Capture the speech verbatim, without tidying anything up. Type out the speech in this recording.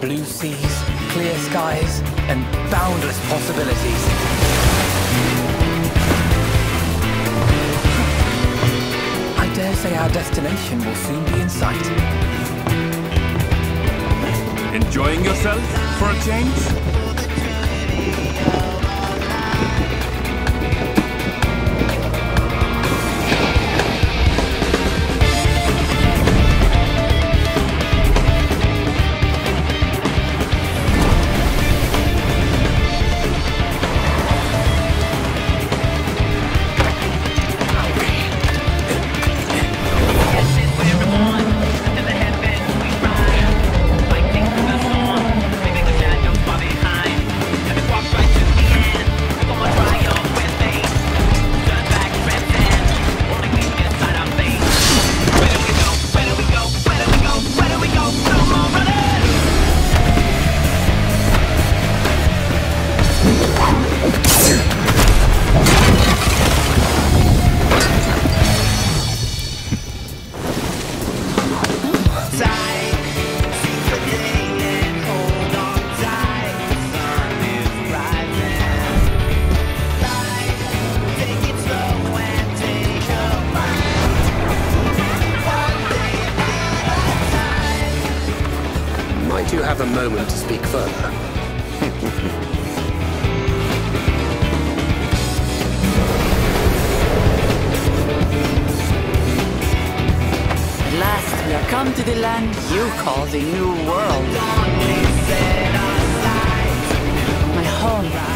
Blue seas, clear skies, and boundless possibilities. I dare say our destination will soon be in sight. Enjoying yourself for a change? Might you have a moment to speak further? At last we are come to the land you call the New World. My home.